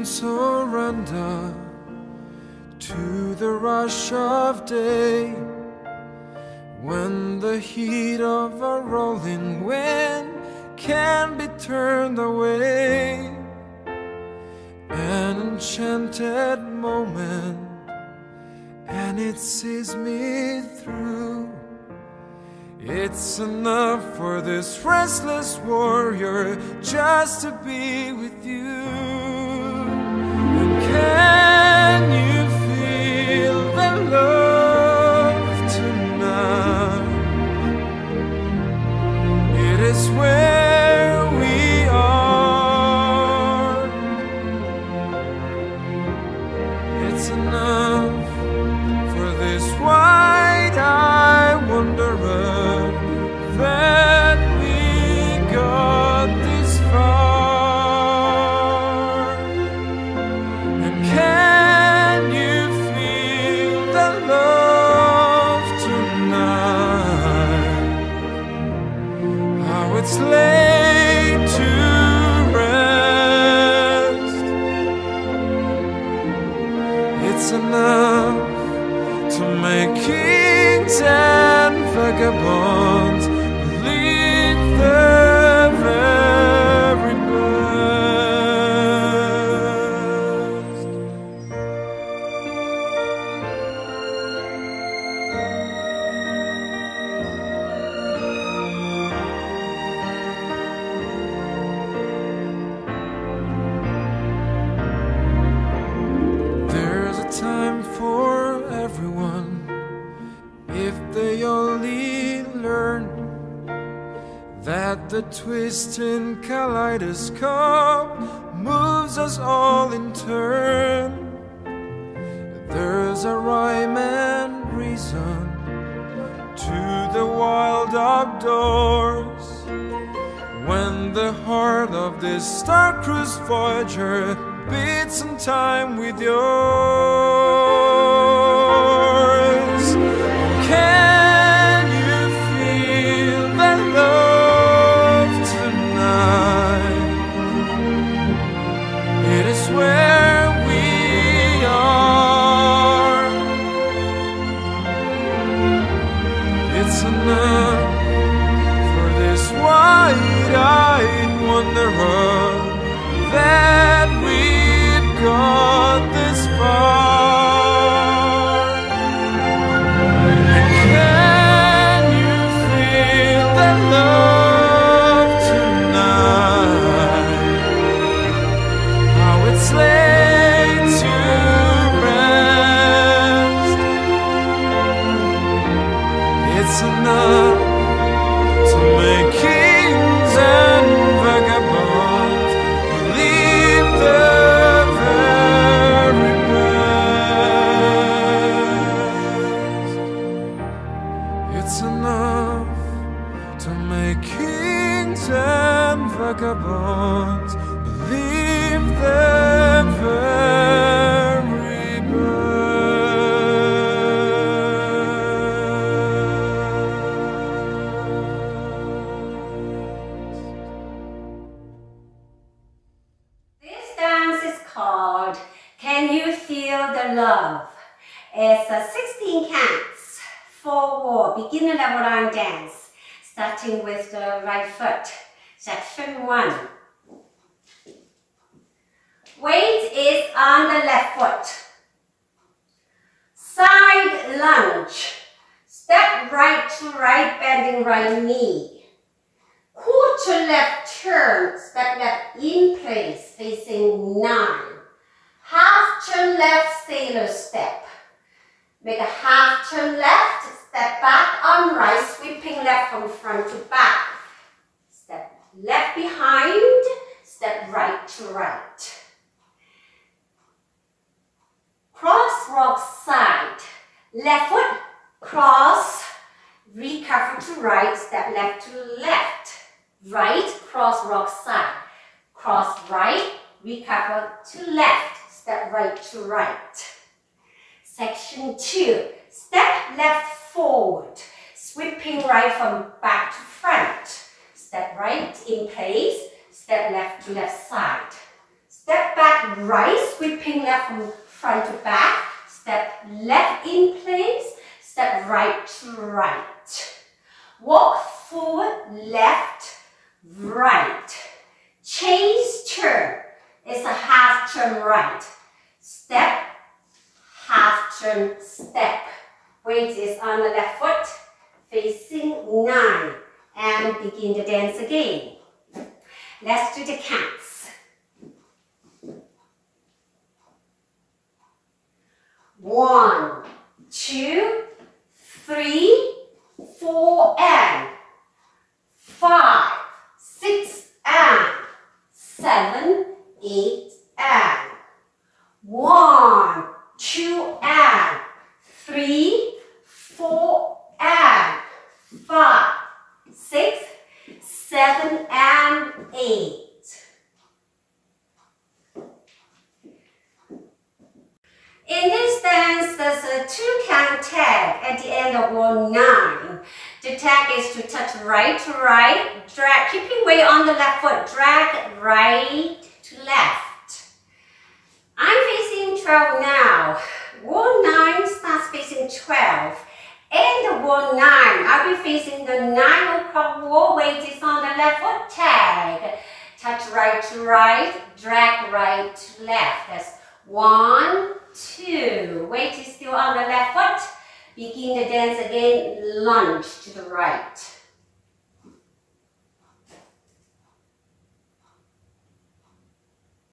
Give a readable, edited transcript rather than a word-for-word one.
surrender to the rush of day, when the heat of a rolling wind can be turned away. An enchanted moment, and it sees me through. It's enough for this restless warrior just to be with you. And can you feel the love tonight? It is where we are. It's enough for this wide-eyed wanderer that we got this far. And can you feel the love tonight? How it's laid to rest. It's enough to make kings and vagabonds believe the very best. There's a time for everyone if they only learn that the twisting kaleidoscope moves us all in turn. There's a rhyme and reason to the wild outdoors, when the heart of this star-cruised voyager beats in time with yours. Can you feel the love tonight? It is where we are. It's enough for this wide-eyed wanderer that we've got this far. Love tonight, how it's laid to rest. It's enough to make kings and vagabonds believe the very best. It's enough to make kings and vagabonds believe the very best. This dance is called Can You Feel the Love? It's a 16 counts, 4-4, beginner level line dance, starting with the right foot. Section 1. Weight is on the left foot. Side lunge. Step right to right, bending right knee. Quarter left turn, step left in place, facing 9. Half turn left, sailor step. Make a half turn left, step back on right, sweeping left from front to back. Step left behind, step right to right. Cross rock side. Left foot, cross, recover to right, step left to left. Right, cross rock side. Cross right, recover to left, step right to right. Section 2. Step left forward, sweeping right from back to front. Step right in place, step left to left side. Step back right, sweeping left from front to back. Step left in place, step right to right. Walk forward, left, right. Chase turn is a half turn right. Step, half turn, step. Weight is on the left foot, facing 9. And begin the dance again. Let's do the counts. 1, 2, 3, 4, and 5, 6, and 7, 8, and 1, 2, and 3, 4, and 5, 6, 7, and 8. In this dance, there's a 2-count tag at the end of wall 9. The tag is to touch right to right, drag, keeping weight on the left foot, drag right to left. I'm facing 12 now. Wall 9 starts facing 12. And wall 9, I'll be facing the 9 o'clock wall, weight is on the left foot, tag. Touch right to right, drag right to left. That's 1, 2. Weight is still on the left foot. Begin the dance again, lunge to the right.